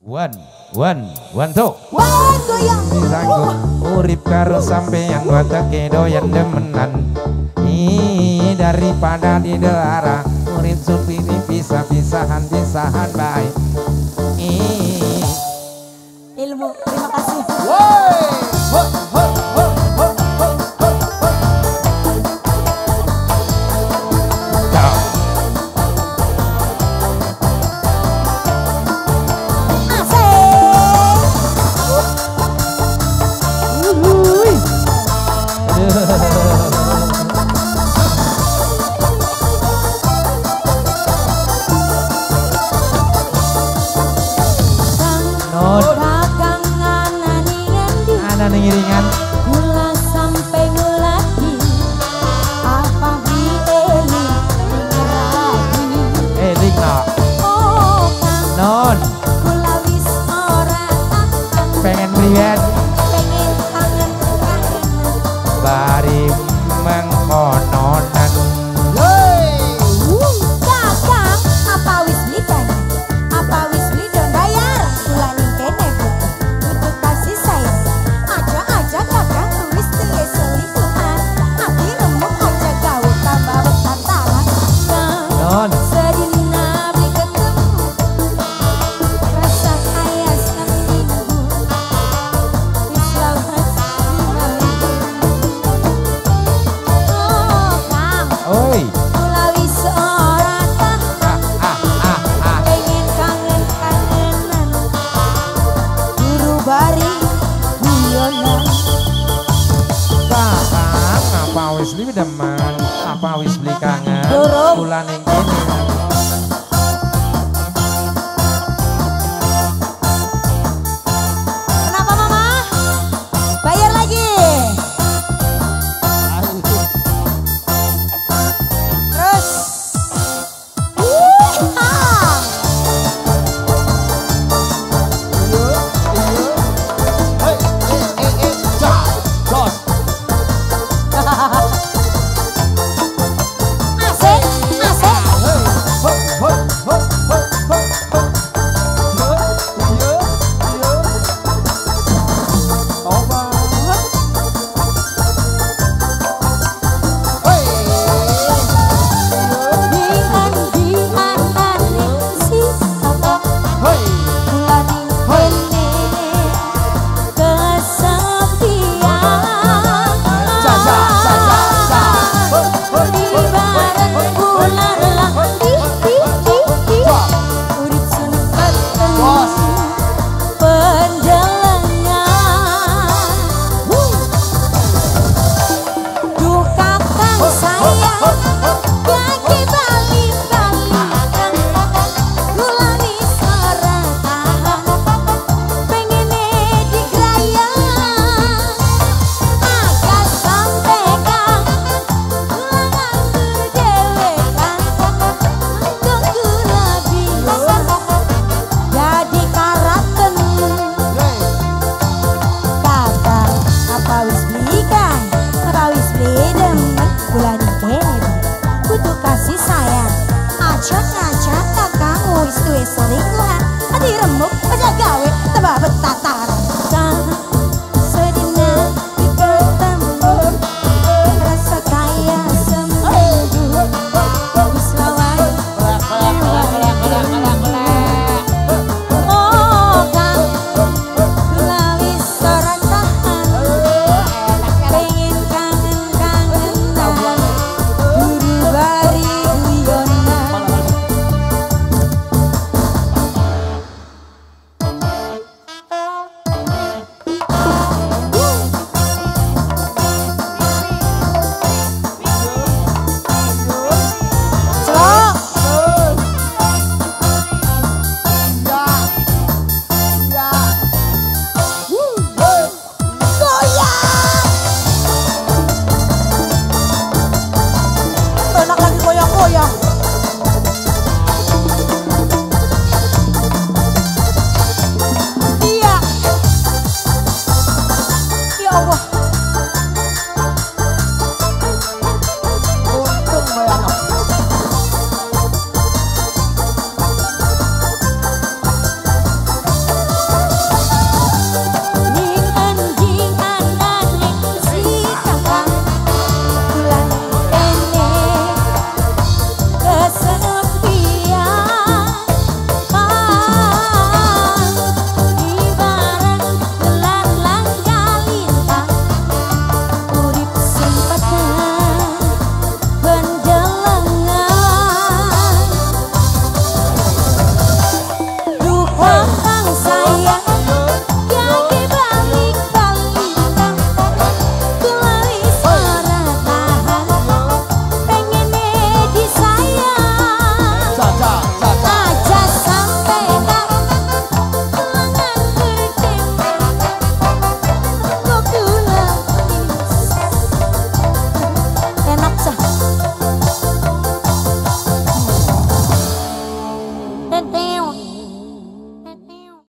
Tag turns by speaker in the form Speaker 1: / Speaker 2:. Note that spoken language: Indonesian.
Speaker 1: One two. Urip karo sampeyan watake doyan demenan. Daripada di daerah urip supini pisah-pisahan baik.
Speaker 2: Ilmu, terima kasih.
Speaker 1: Ngiringan
Speaker 2: gula sampai ngelati apa di
Speaker 1: eling no
Speaker 2: oh kang
Speaker 1: non
Speaker 2: gula wis ora
Speaker 1: pengen priwet
Speaker 2: pengen kangen
Speaker 1: bari mengkononan
Speaker 2: kakang apa wis beli kan apa wis beli don bayar gula ning kene untuk kasih sayang aja kakang tulis tulis selingkuhan hati remuk aja kau tambah bertantaran
Speaker 1: non
Speaker 2: sedina beli ketemu rasa kaya seminggu wis lawas oh kang
Speaker 1: oi
Speaker 2: gula wis ora tahan pengen kangen-kangenan guru bari guyonan
Speaker 1: kakang apa wis beli demen apa wis beli kangen
Speaker 2: Durung.
Speaker 1: bulan yang kini
Speaker 2: kenapa mama? Bayar lagi terus kasih sayang aja kakang wis duwe selingkuhan hati remuk